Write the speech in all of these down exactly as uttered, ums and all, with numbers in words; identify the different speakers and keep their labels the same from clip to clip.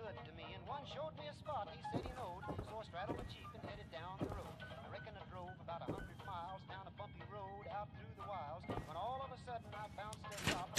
Speaker 1: good to me, and one showed me a spot he said he knowed. So I straddled the Jeep and headed down the road. I reckon I drove about a hundred miles down a bumpy road out through the wilds, when all of a sudden I bounced to a stop.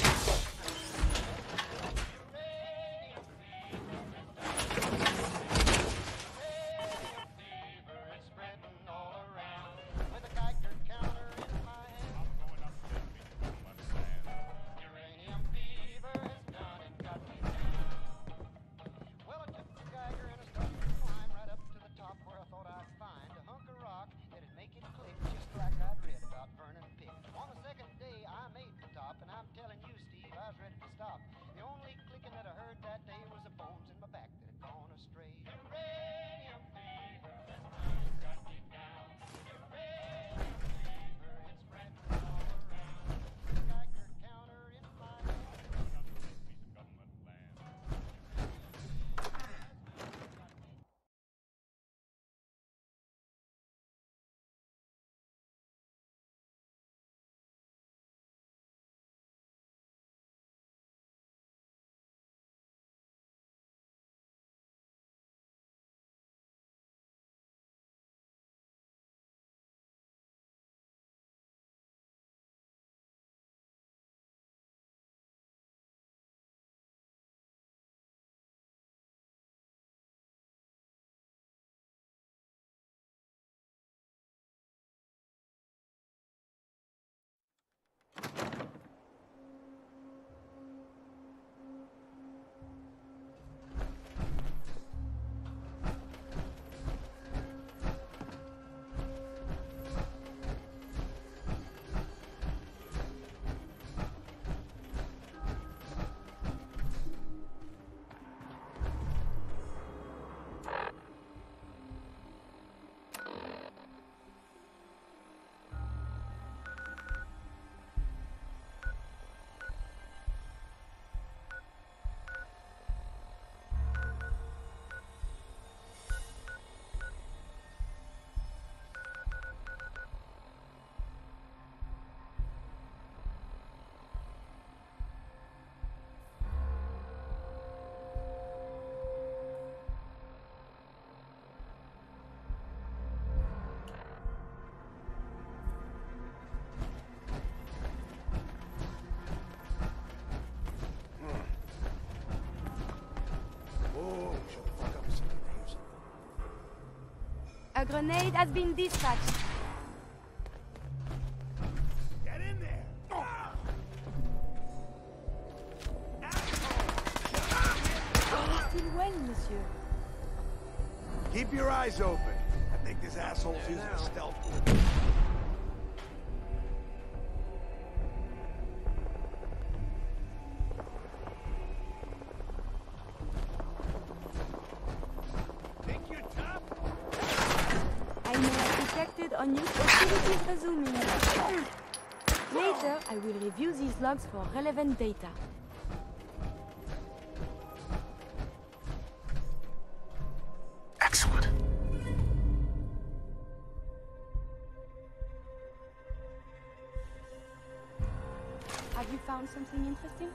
Speaker 2: A grenade has been dispatched.
Speaker 3: Get in there!
Speaker 2: Still well, monsieur.
Speaker 3: Keep your eyes open. I think this asshole's using a stealth move.
Speaker 2: Unused facilities resuming. Later, I will review these logs for relevant data.
Speaker 3: Excellent.
Speaker 2: Have you found something interesting?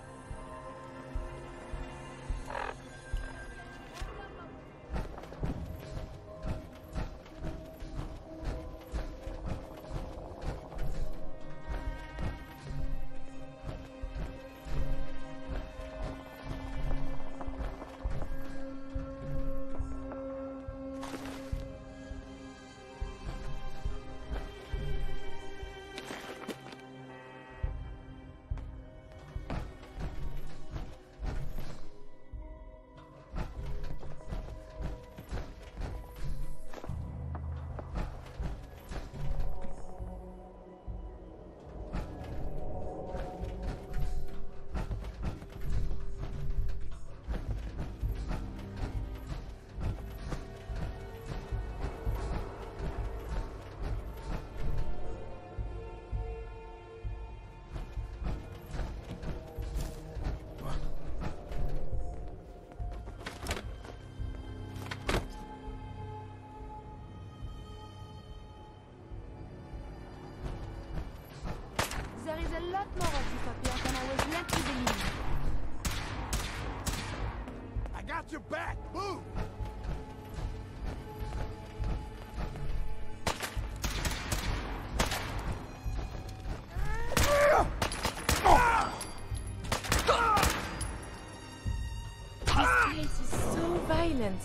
Speaker 3: back! Move!
Speaker 2: This place is so violent.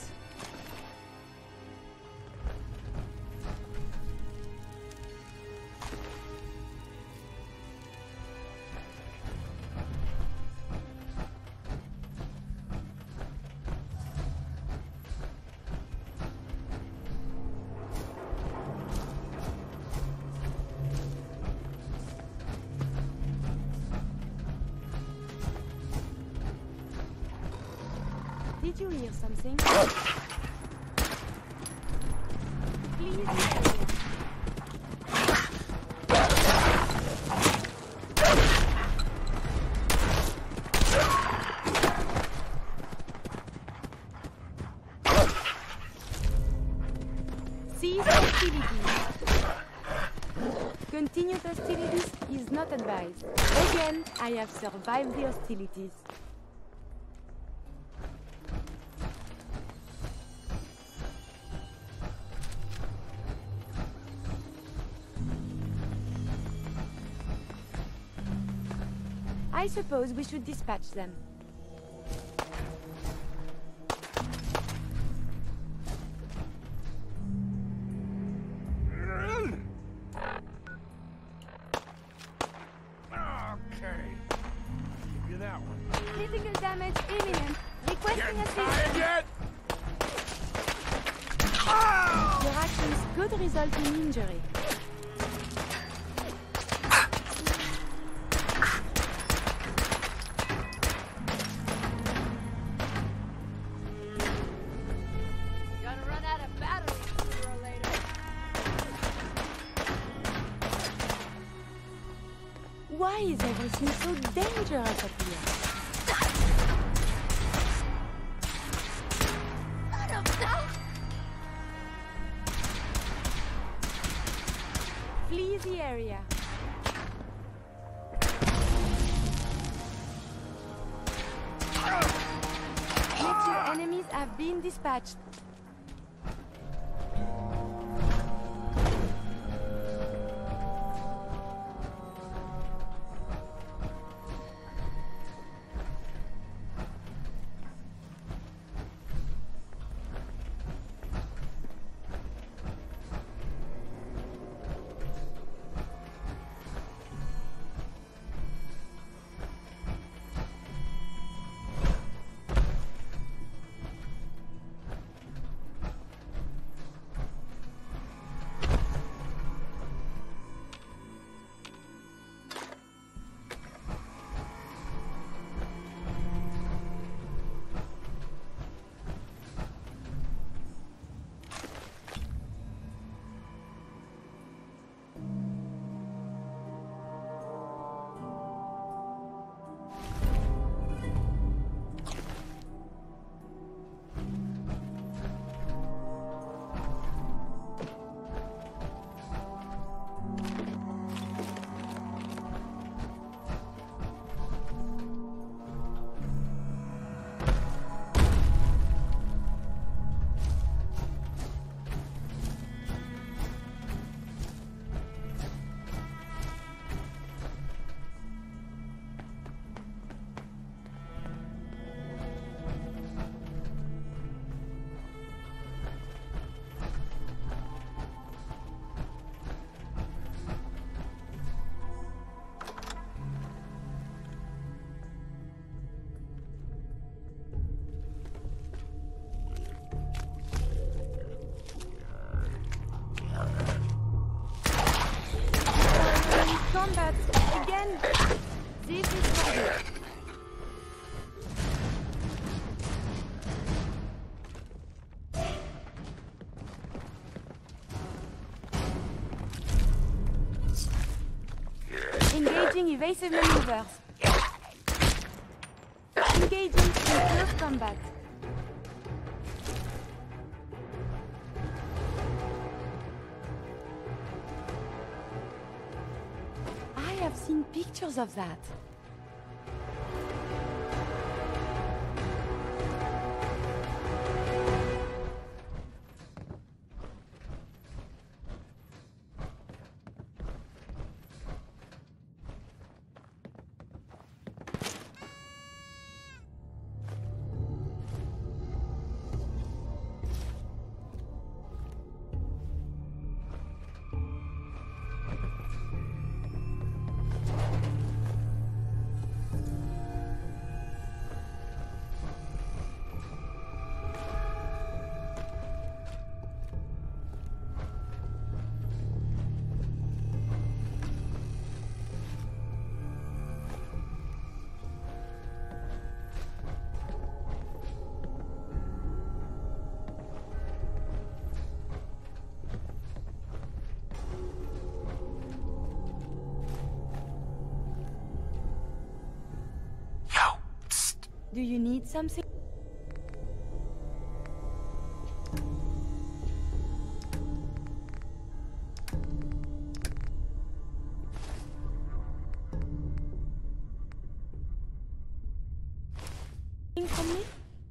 Speaker 2: Did you hear something? Please, area. Cease hostilities. Continued hostilities is not advised. Again, I have survived the hostilities. I suppose we should dispatch them.
Speaker 3: Okay. Give you that one.
Speaker 2: Critical damage imminent. Requesting
Speaker 3: Getting tired
Speaker 2: assistance.
Speaker 3: yet?
Speaker 2: Your actions could result in injury.
Speaker 4: Gonna run out of batteries sooner or later.
Speaker 2: Why is everything so dangerous up here?
Speaker 4: Son of that!
Speaker 2: Flee the area. Let your enemies have been dispatched. Combat again. This is for you. Engaging evasive maneuvers. Engaging in close combat. I have seen pictures of that. Do you need something? From me?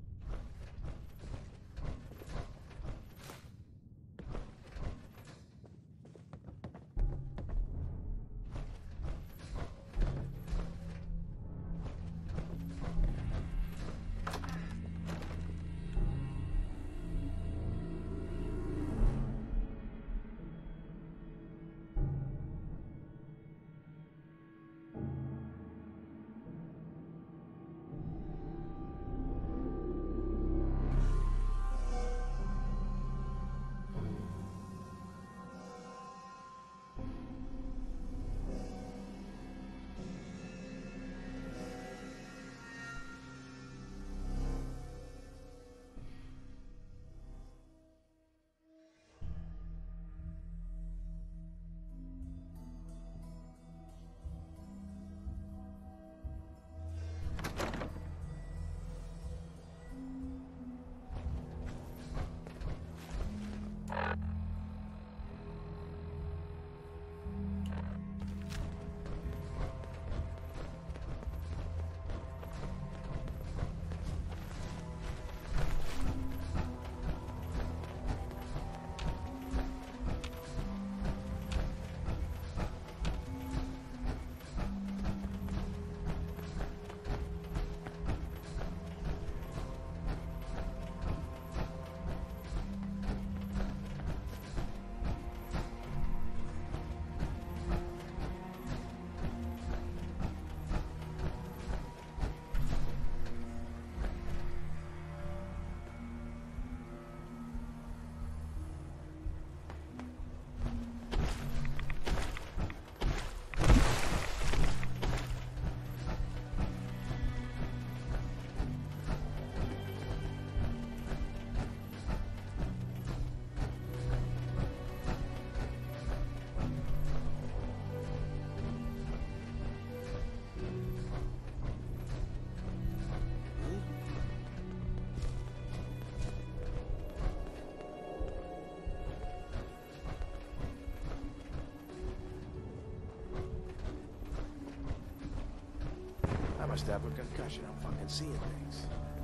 Speaker 3: I must have a concussion. I'm fucking seeing things.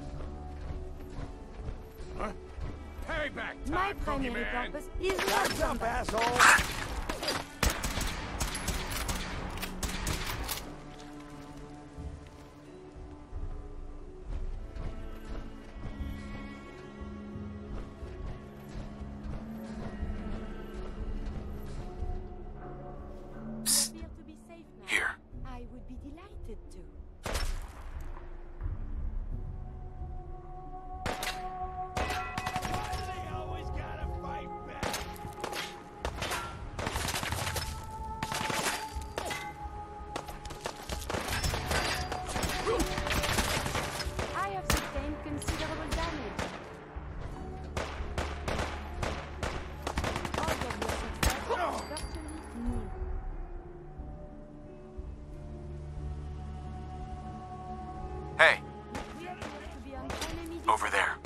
Speaker 3: Huh? Payback
Speaker 2: My
Speaker 3: time, Cookie
Speaker 2: primary
Speaker 3: Man!
Speaker 2: purpose is
Speaker 3: What's
Speaker 2: not
Speaker 3: up,
Speaker 2: combat.
Speaker 3: asshole?
Speaker 2: You appear to be safe now.
Speaker 5: Here.
Speaker 2: I would be delighted to.
Speaker 3: They always gotta fight back.
Speaker 2: I have sustained considerable damage. All of your success is virtually nil.
Speaker 5: Hey,
Speaker 2: We appear to be on enemy
Speaker 5: over there.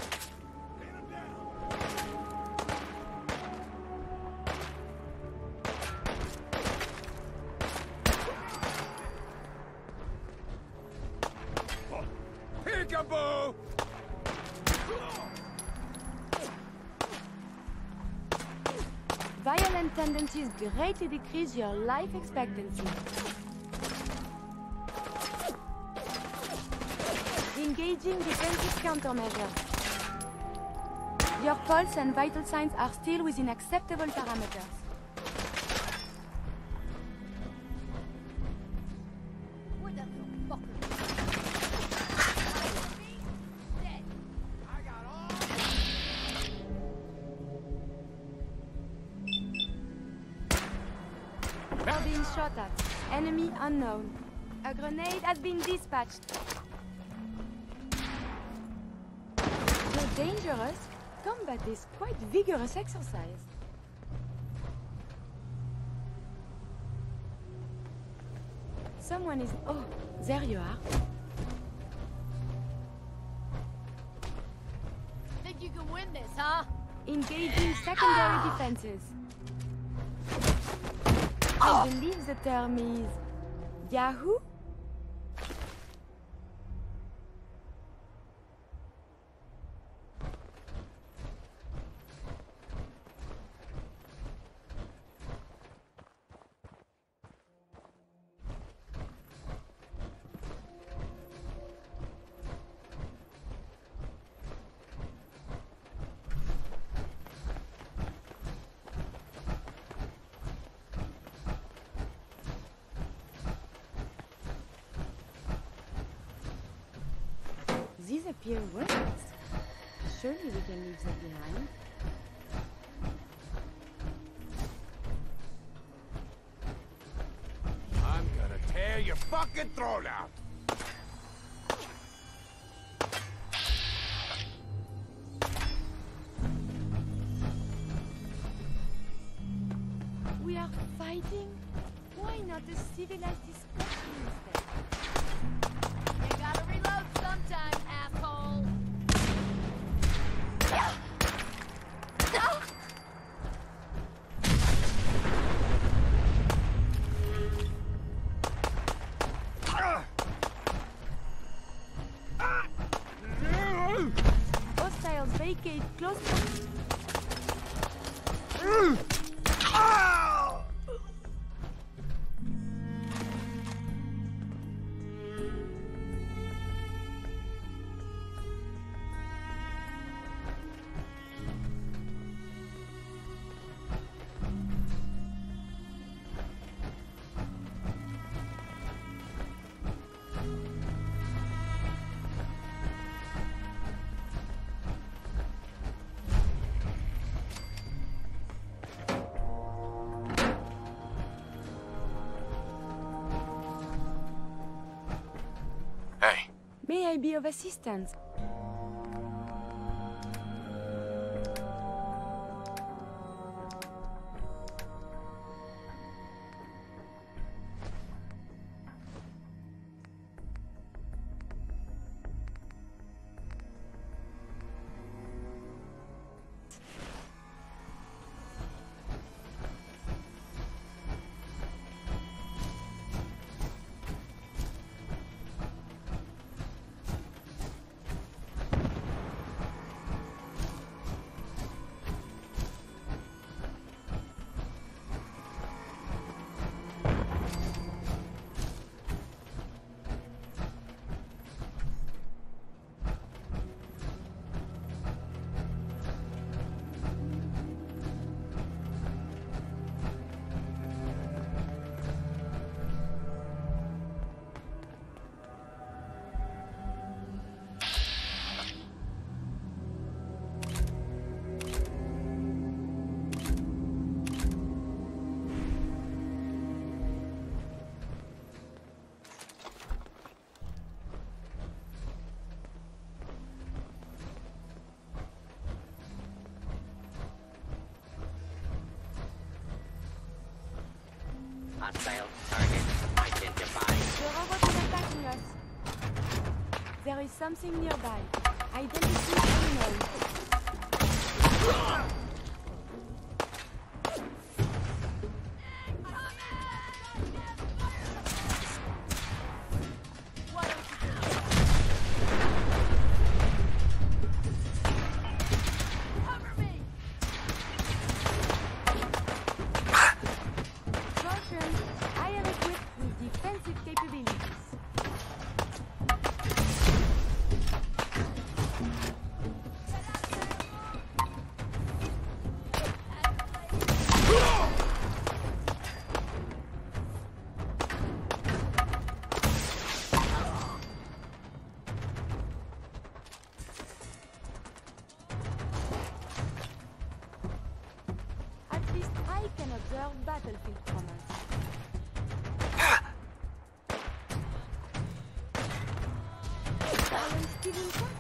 Speaker 3: Peekaboo!
Speaker 2: Violent tendencies greatly decrease your life expectancy. Engaging defensive countermeasures. Your pulse and vital signs are still within acceptable parameters.
Speaker 4: Where that little fucker? Dead.
Speaker 2: You're being shot at. Enemy unknown. A grenade has been dispatched. Though dangerous, combat is quite vigorous exercise. Someone is... Oh, there you are.
Speaker 4: win this, huh?
Speaker 2: Engaging secondary defenses. I believe the term is Yahoo? These appear words. Surely we can leave them behind.
Speaker 3: I'm gonna tear your fucking throat out!
Speaker 2: We are fighting? Why not a civilized discussion instead?
Speaker 4: You gotta reload sometime, asshole.
Speaker 2: Hostiles vacate close.
Speaker 5: Hey,
Speaker 2: May I be of assistance?
Speaker 6: Hostile target identified.
Speaker 2: The robot is attacking us. There is something nearby. Identity unknown. Caution, I am equipped with defensive capabilities. At least I can observe battlefield from us. I am still intact.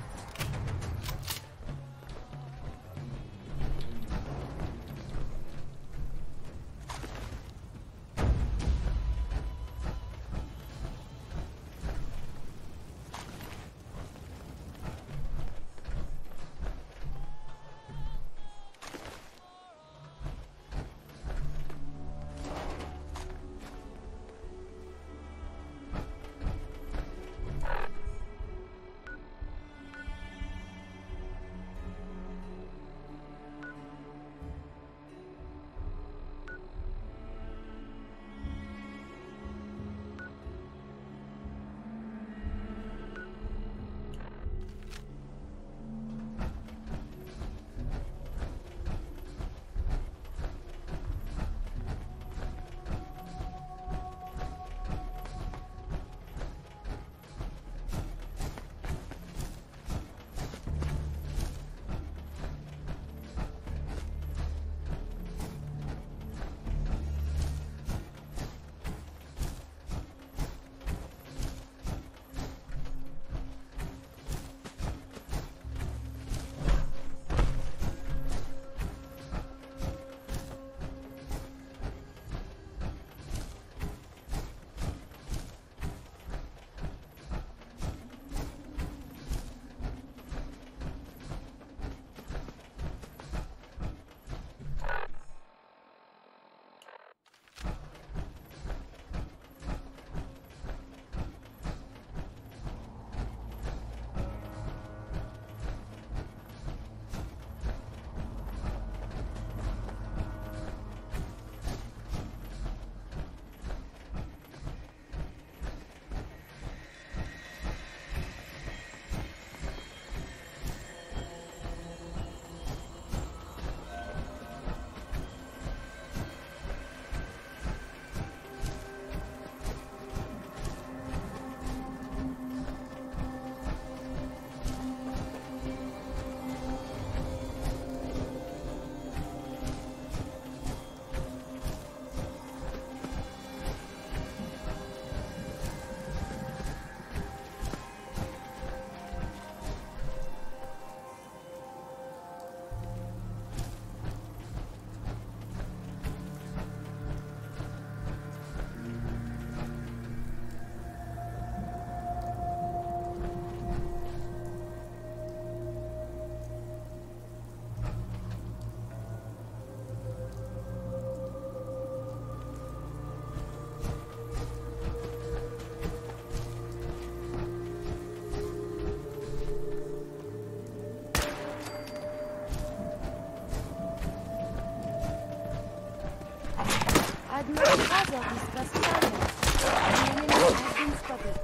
Speaker 2: Rather discuss further. The enemy has been spotted.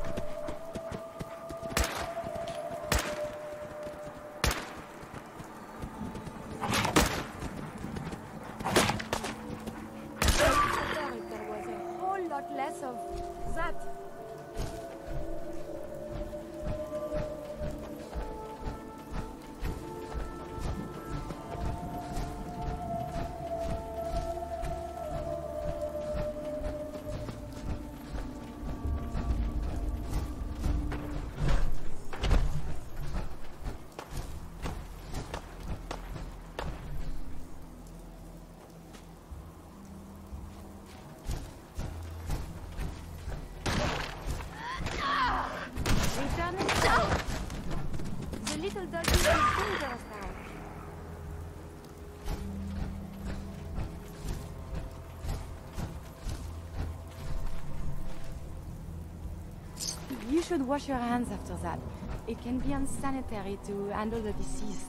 Speaker 2: If there was a whole lot less of that. Return it down. The little doggy is dangerous now. You should wash your hands after that. It can be unsanitary to handle the deceased.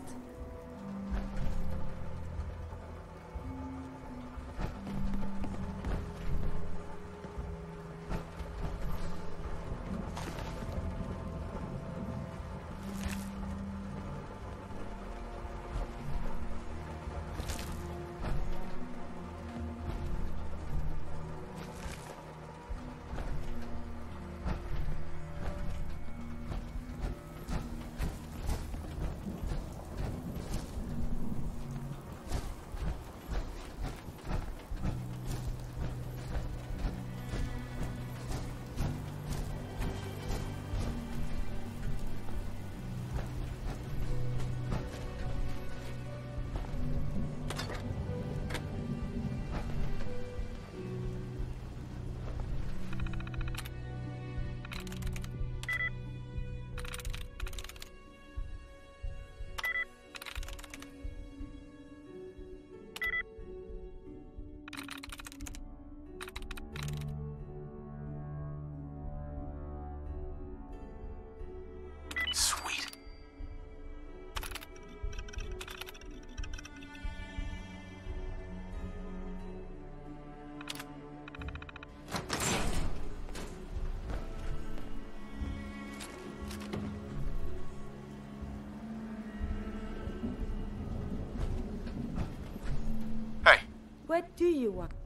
Speaker 2: What do you want?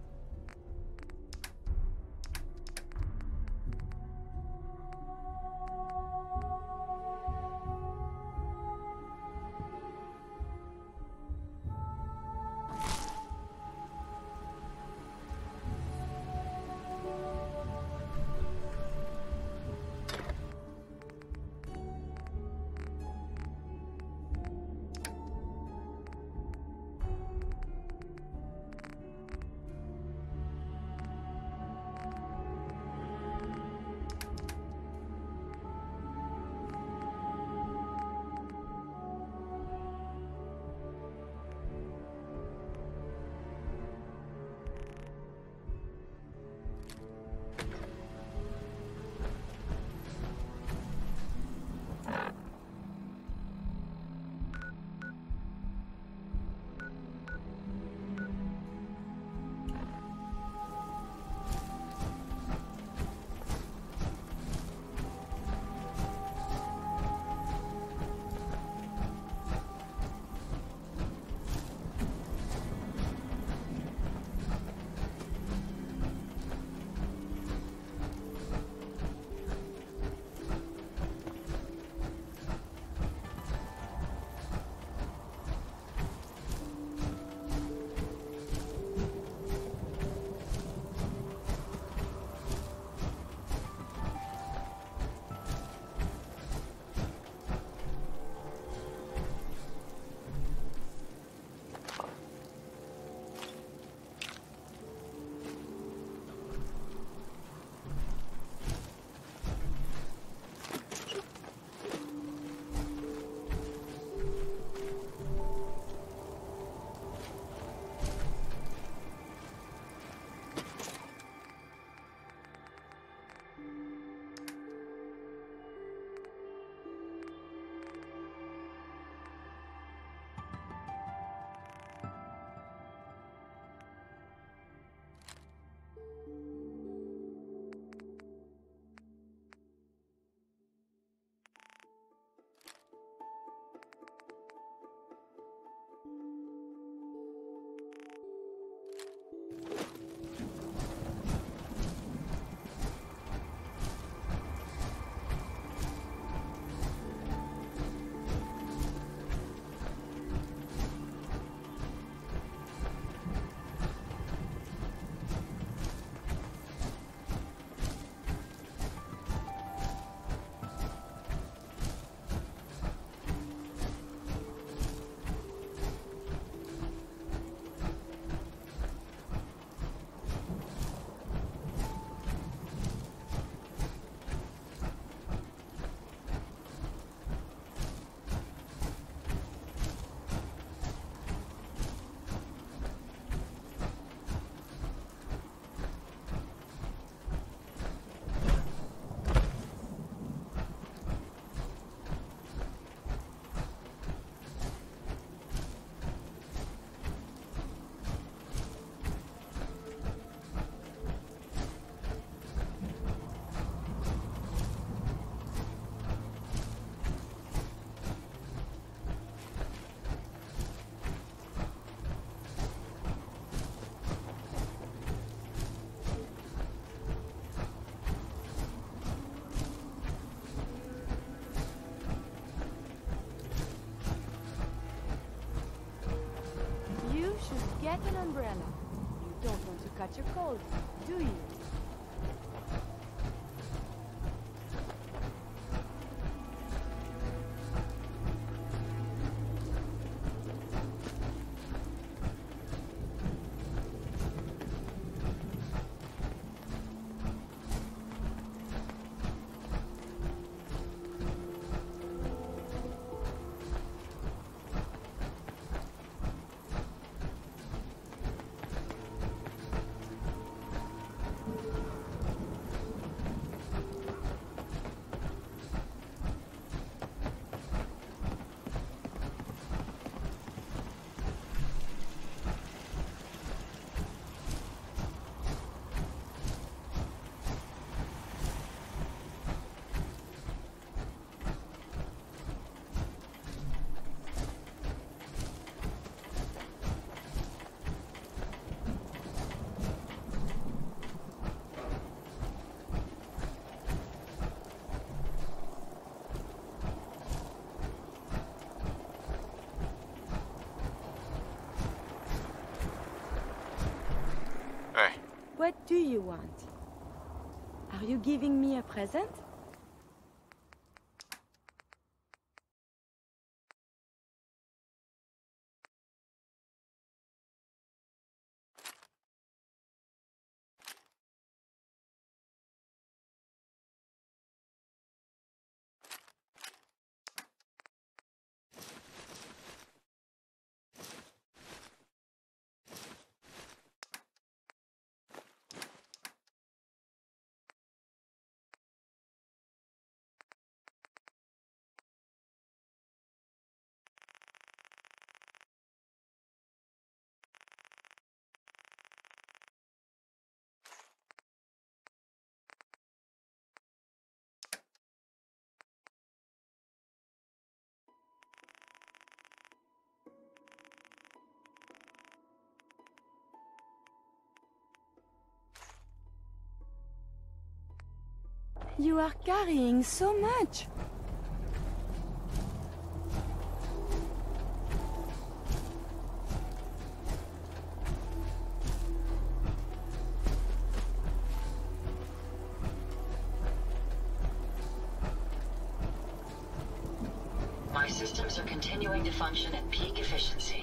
Speaker 2: Get an umbrella. You don't want to catch a cold, do you?
Speaker 5: Hey.
Speaker 2: What do you want? Are you giving me a present? You are carrying so much.
Speaker 7: My systems are continuing to function at peak efficiency.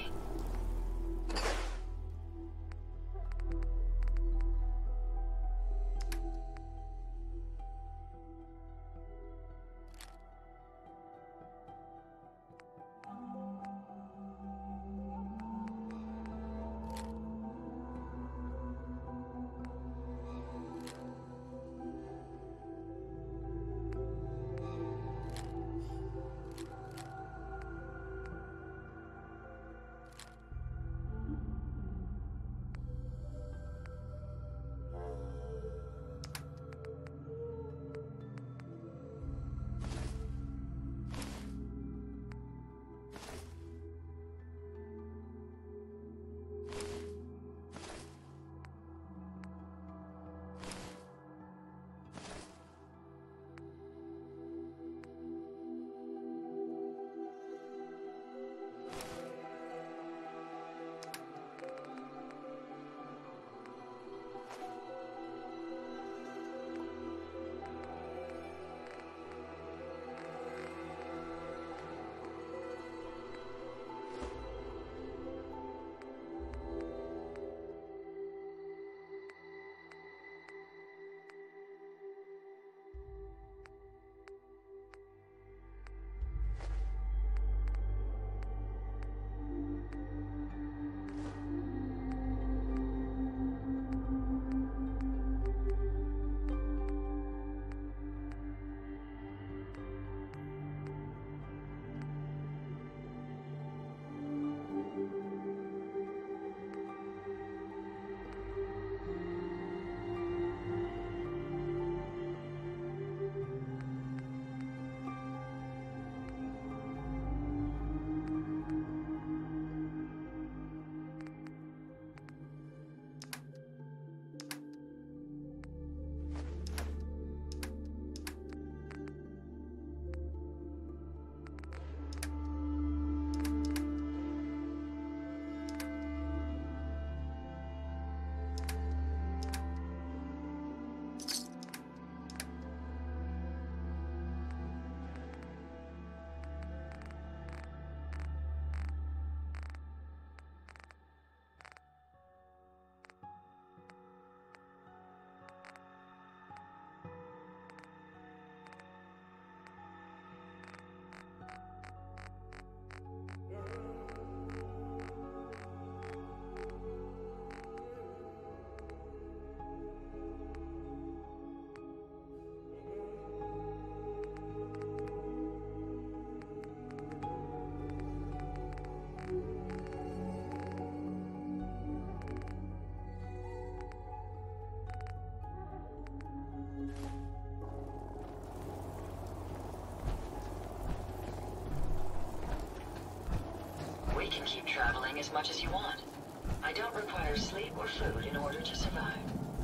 Speaker 7: exploring as much as you want. I don't require sleep or food in order to survive.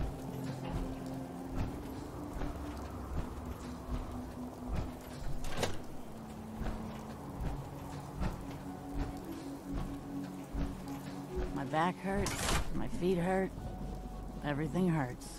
Speaker 8: My back hurts, my feet hurt, everything hurts.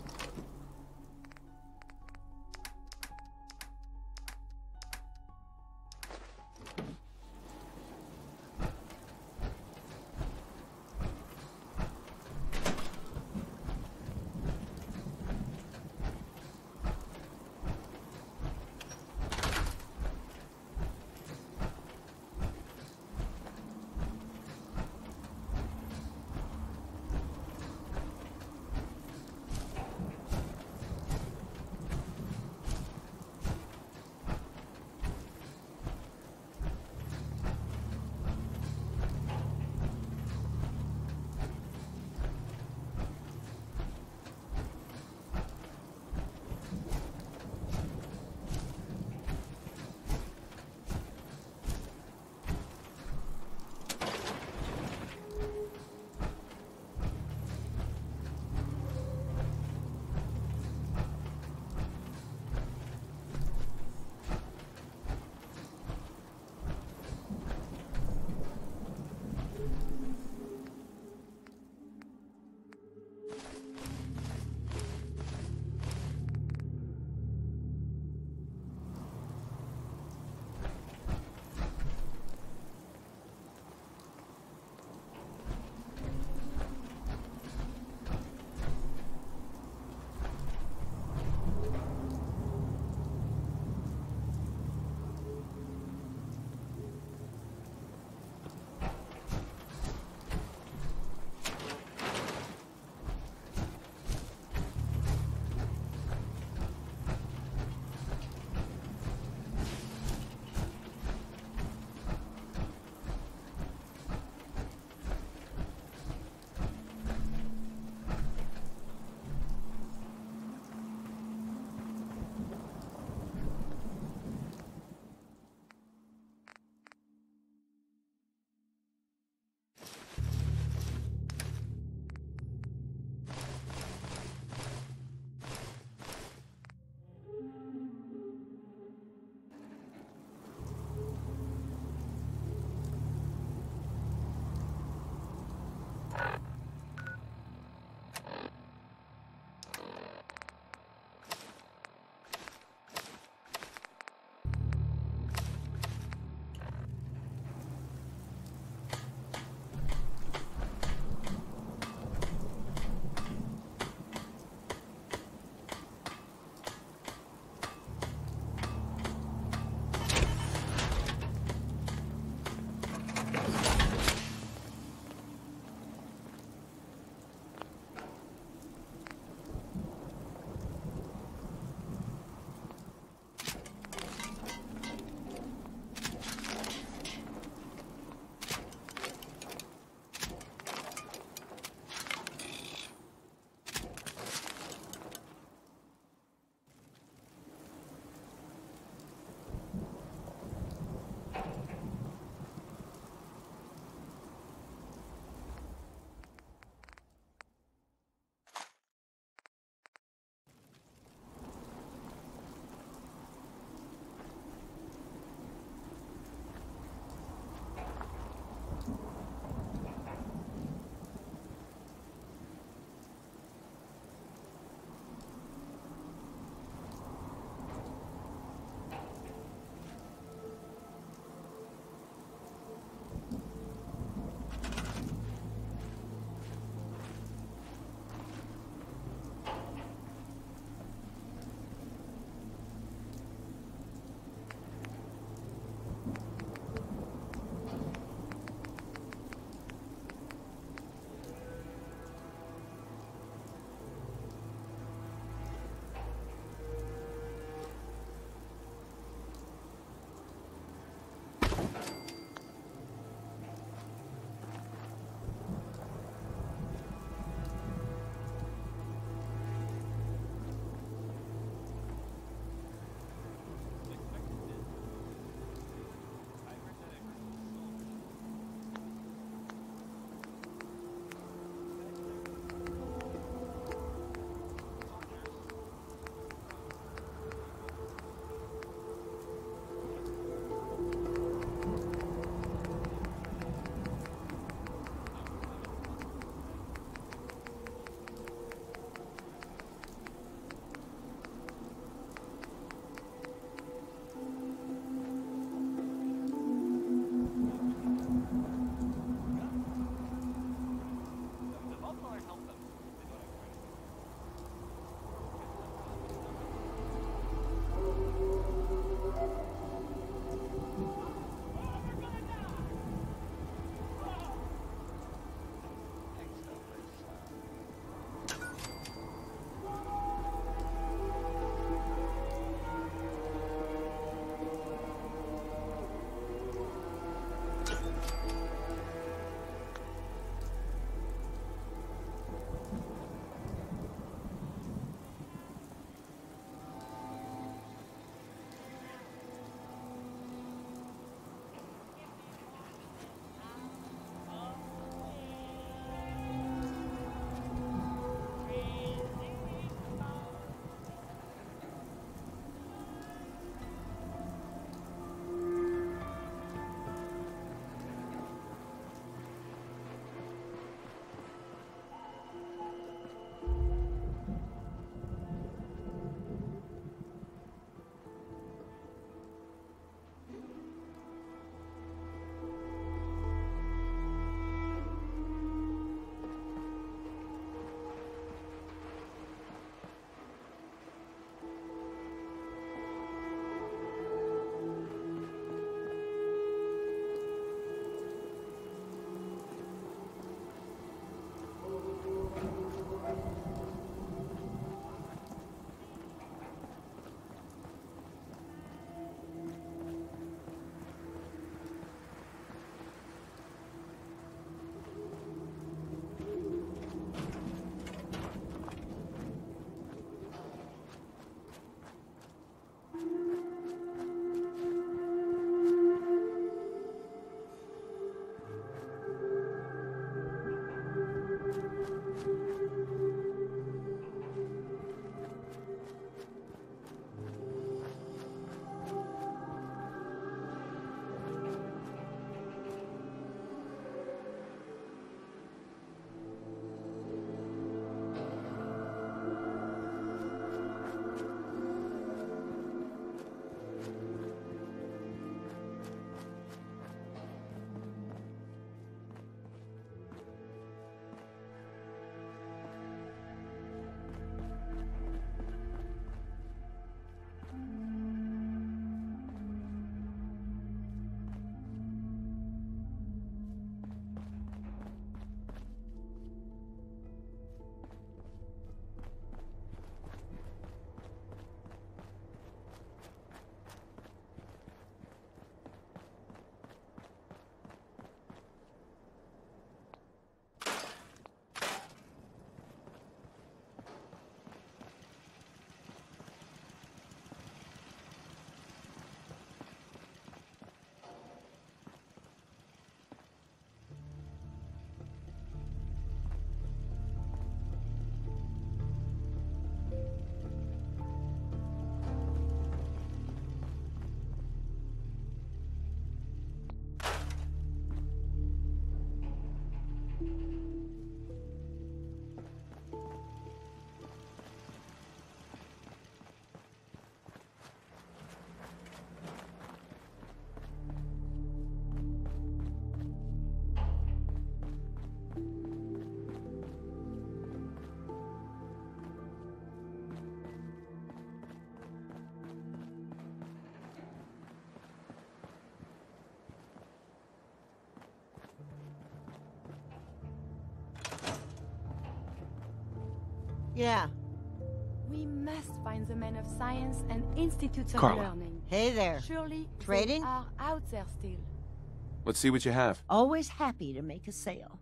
Speaker 9: Yeah.
Speaker 2: We must find the men of science and institutes of
Speaker 5: Carla.
Speaker 2: learning.
Speaker 9: Hey there.
Speaker 2: Surely
Speaker 9: Trading?
Speaker 2: they are out there still.
Speaker 5: Let's see what you have.
Speaker 8: Always happy to make a sale.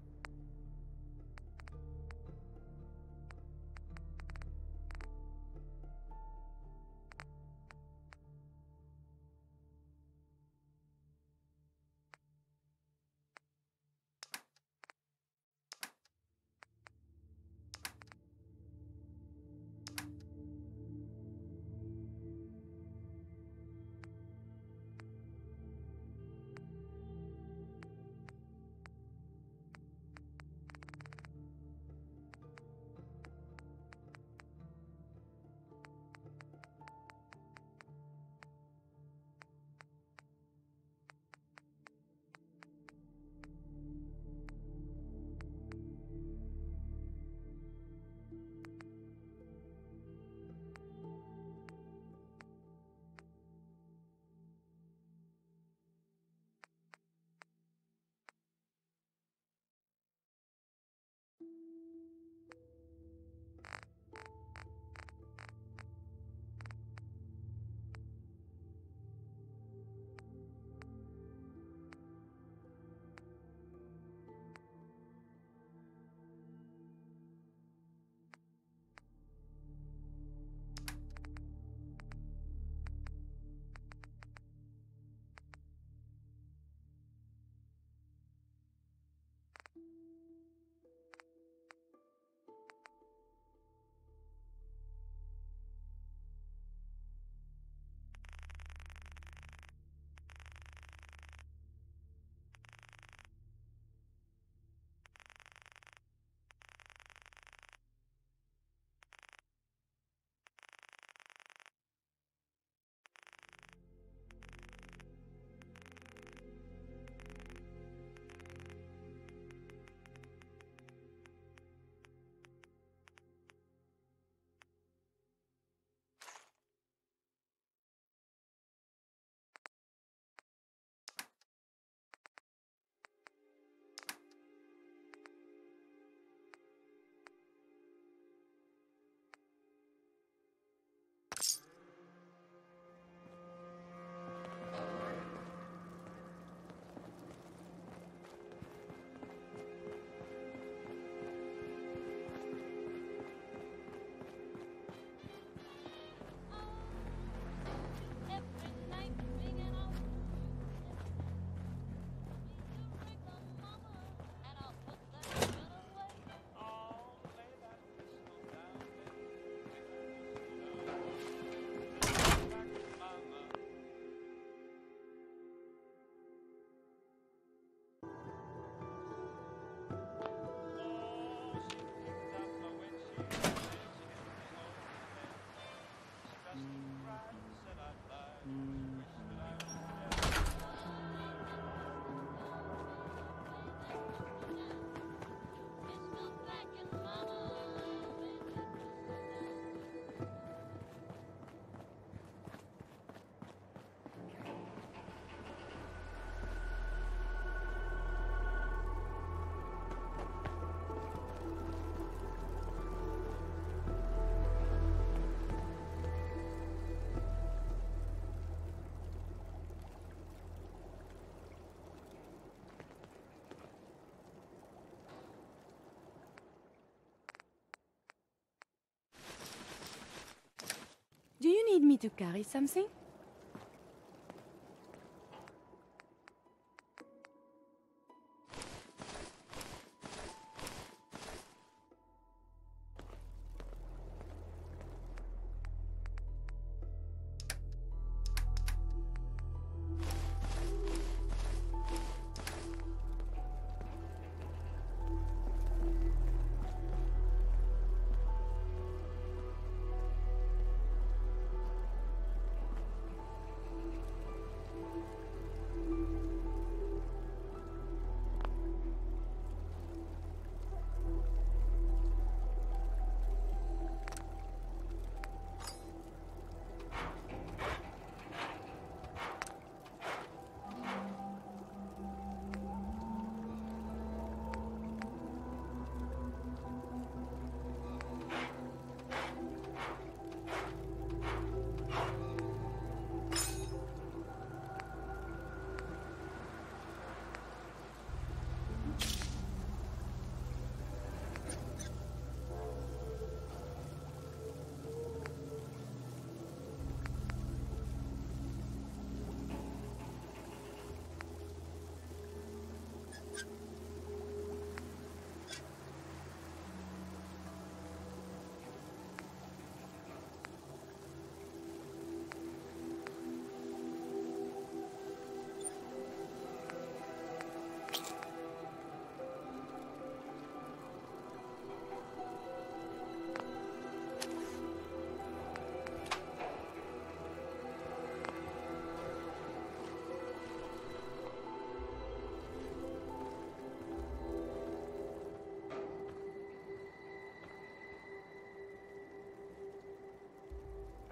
Speaker 2: Do you need me to carry something?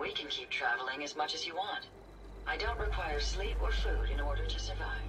Speaker 7: We can keep traveling as much as you want. I don't require sleep or food in order to survive.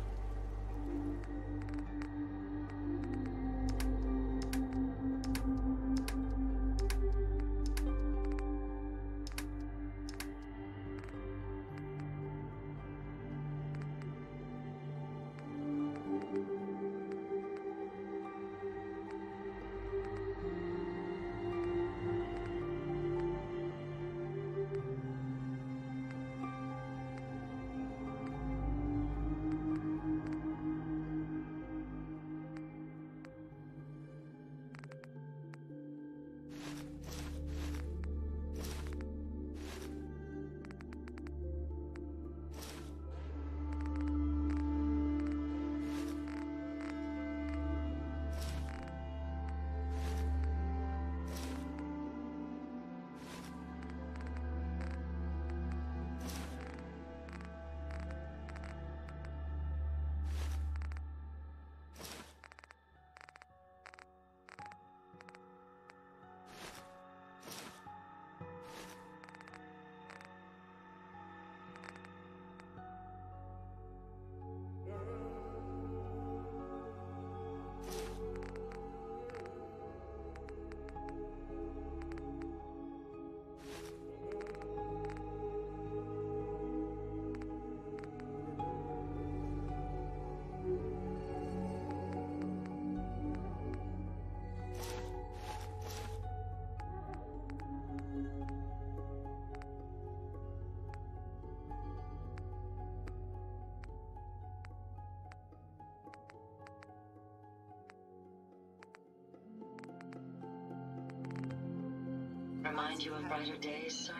Speaker 7: Remind you of brighter days, sir?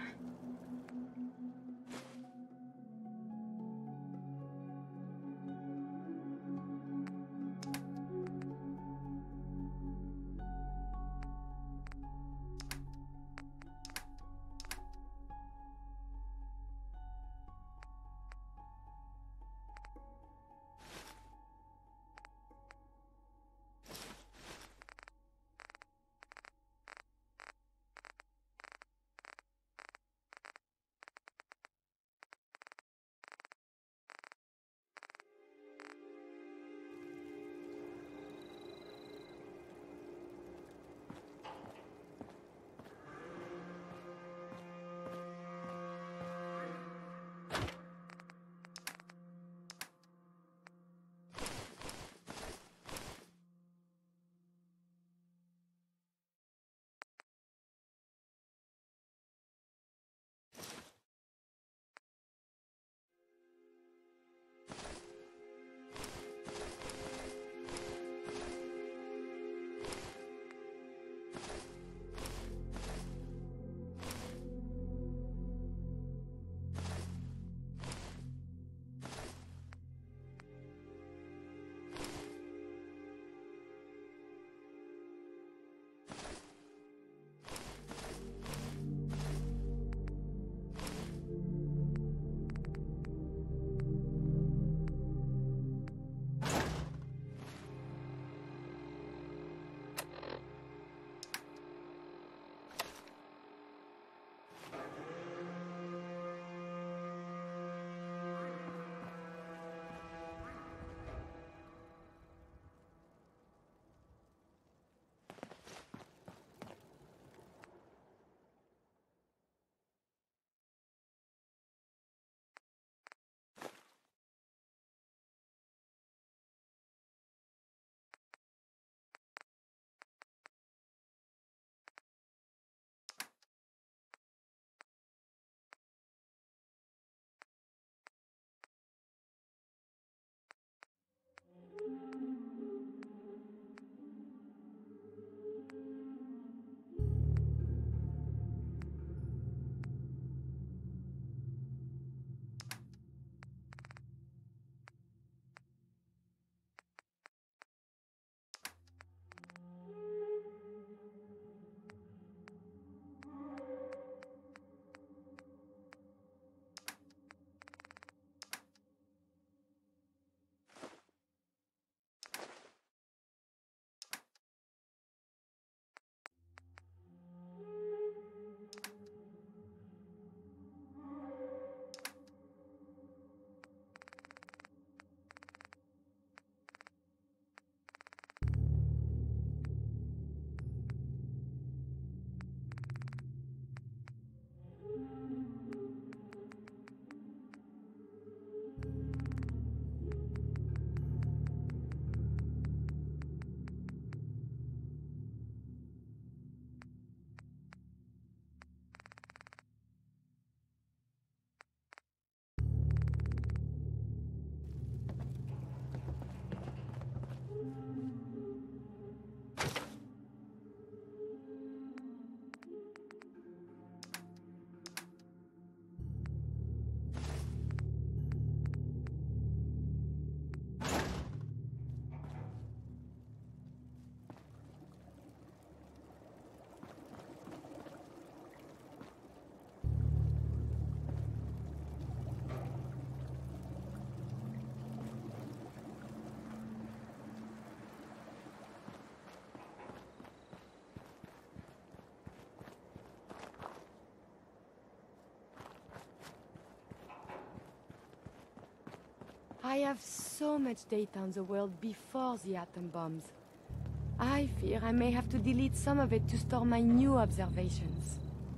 Speaker 2: I have so much data on the world before the atom bombs. I fear I may have to delete some of it to store my new observations.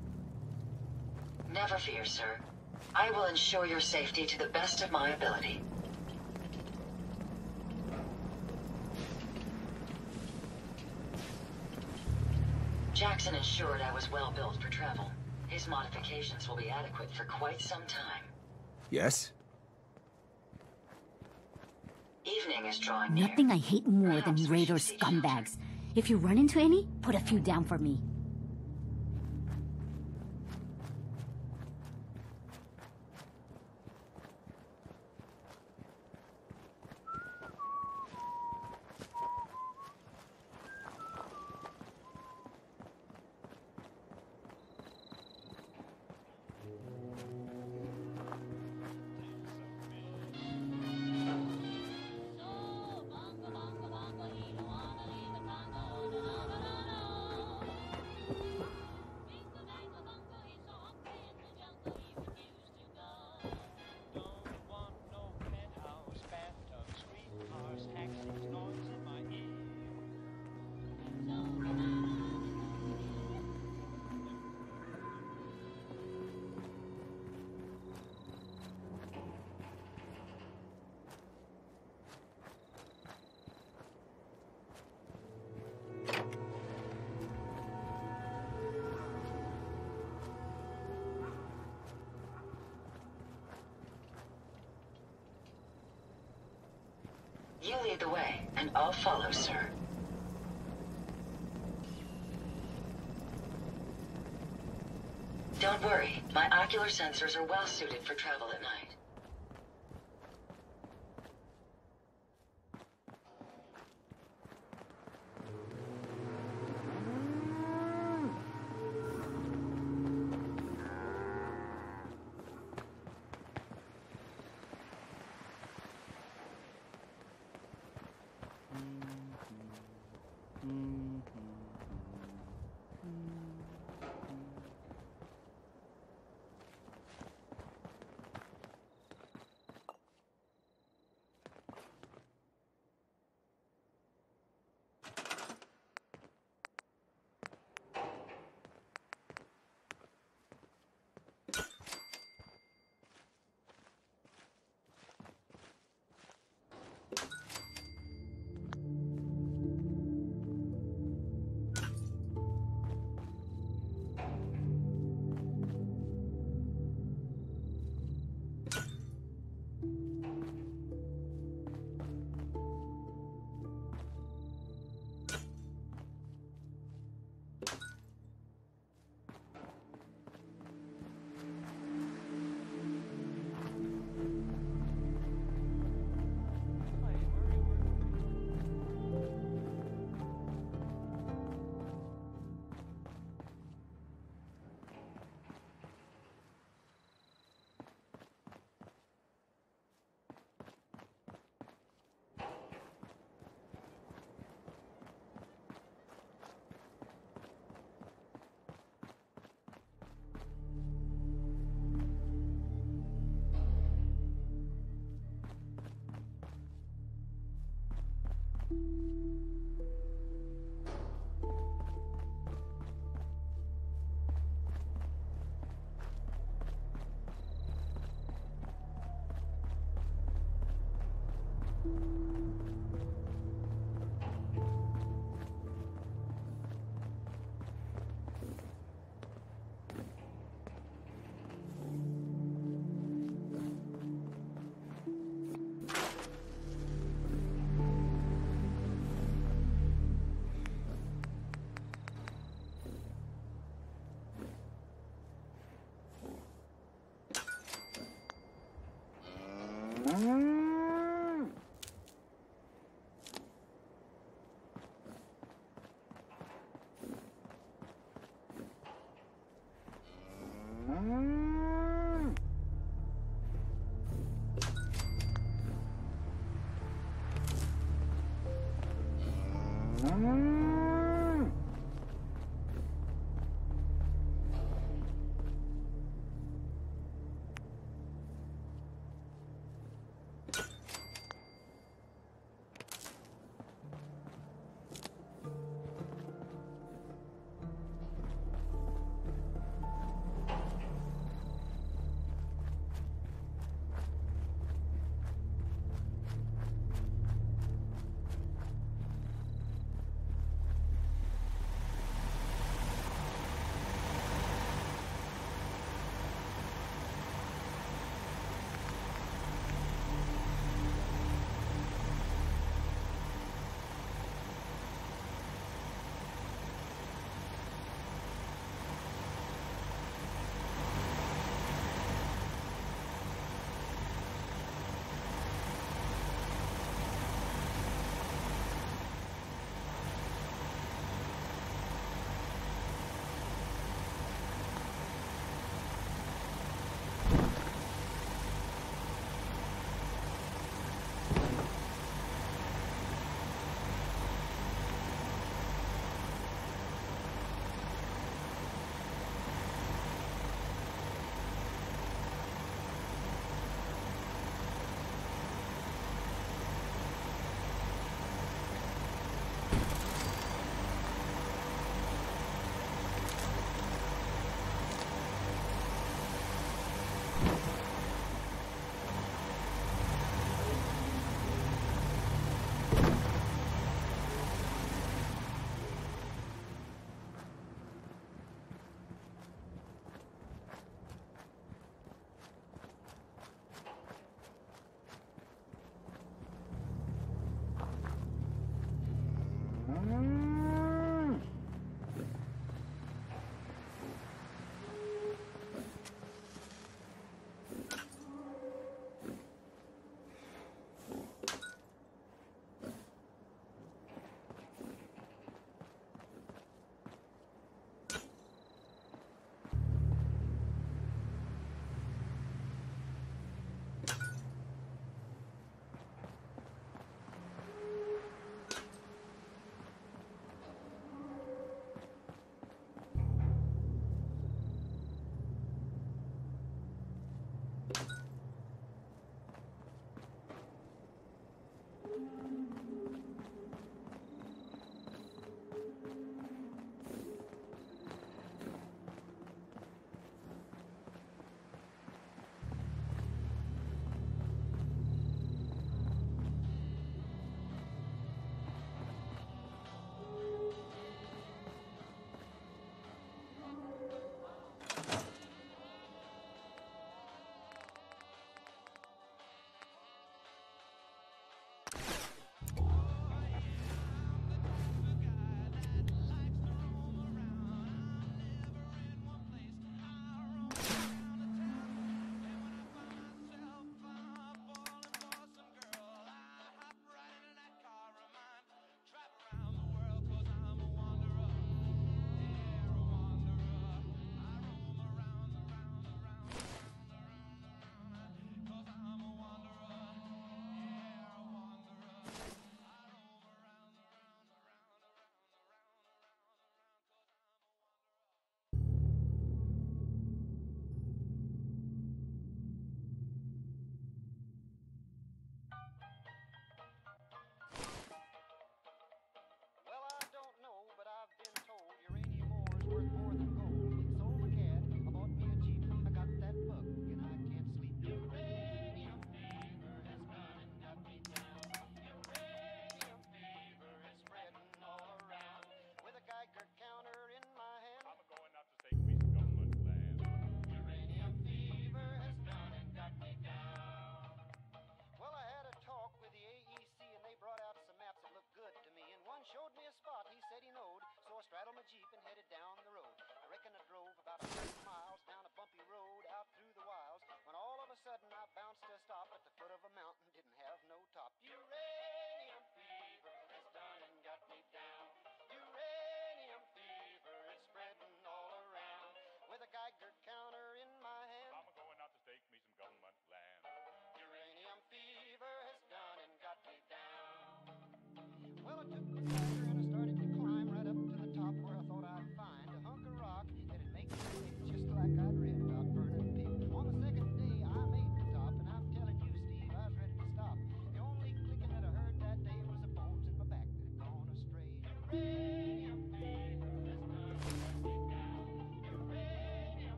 Speaker 7: Never fear, sir. I will ensure your safety to the best of my ability. Jackson ensured I was well built for travel. His modifications will be adequate for quite some time.
Speaker 9: Yes?
Speaker 7: Evening is drawing near.
Speaker 10: Nothing I hate more than
Speaker 7: Perhaps we
Speaker 10: Raider
Speaker 7: should seek shelter.
Speaker 10: scumbags. If you run into any, put a few down for me.
Speaker 7: You lead the way, and I'll follow, sir. Don't worry, my ocular sensors are well suited for travel at night.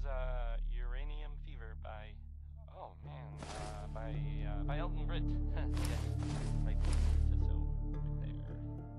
Speaker 9: was uh, Uranium Fever by, oh man, uh, by uh, by Elton Britt. Yes, right. So, so right there.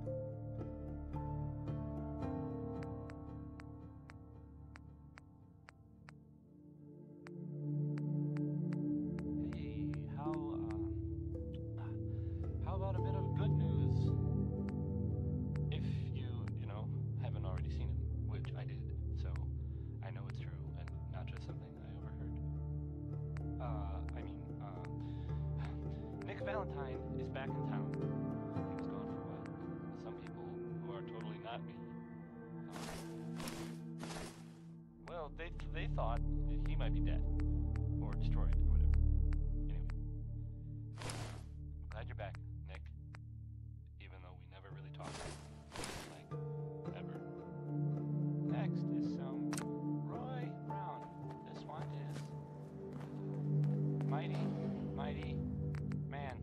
Speaker 9: Hey, how um, how about a bit of good news? If you you know haven't already seen him, which I did, so I know it's true and not just something I overheard. Uh, I mean, uh, Nick Valentine is back in town. He was gone for a while. Some people who are totally not me. Um, well, they they thought he might be dead or destroyed or whatever. Anyway, I'm glad you're back, Nick. Even though we never really talked, like ever. Next is some Roy Brown. This one is Mighty, Mighty Man.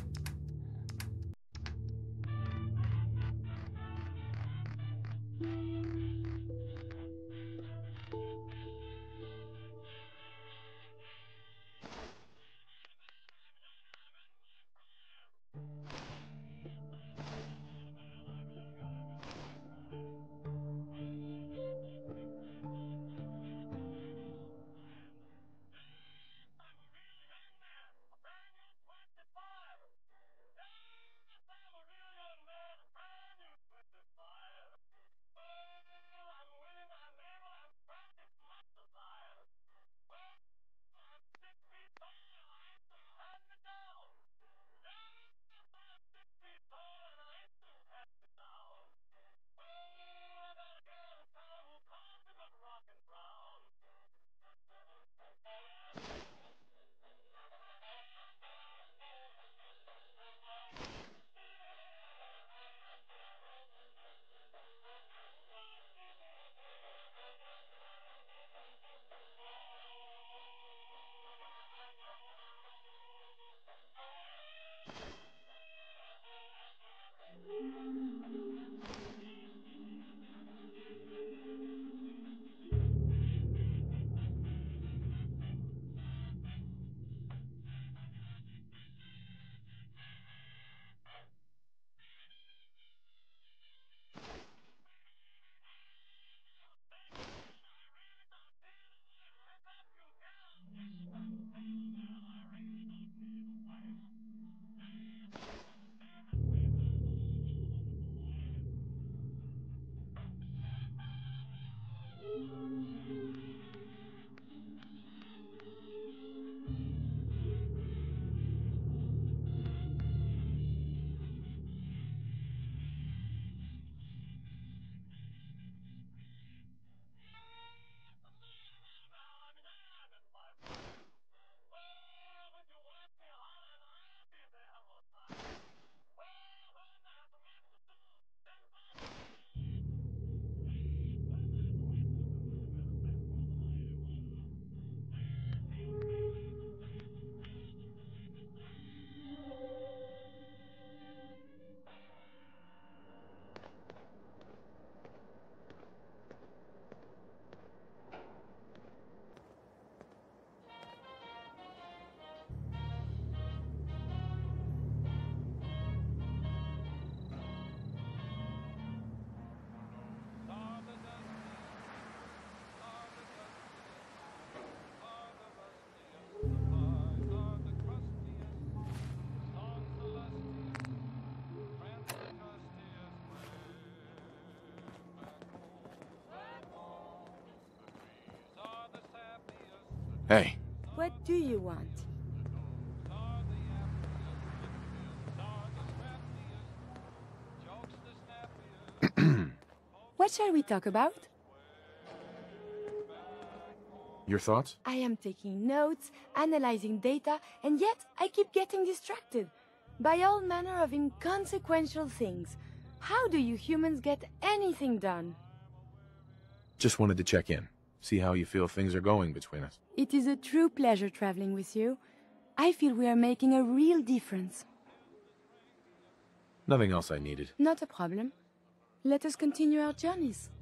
Speaker 5: Hey.
Speaker 2: What do you want? What shall we talk about?
Speaker 5: Your thoughts?
Speaker 2: I am taking notes, analyzing data, and yet I keep getting distracted by all manner of inconsequential things. How do you humans get anything done?
Speaker 5: Just wanted to check in. See how you feel things are going between us.
Speaker 2: It is a true pleasure traveling with you. I feel we are making a real difference.
Speaker 5: Nothing else I needed.
Speaker 2: Not a problem. Let us continue our journeys.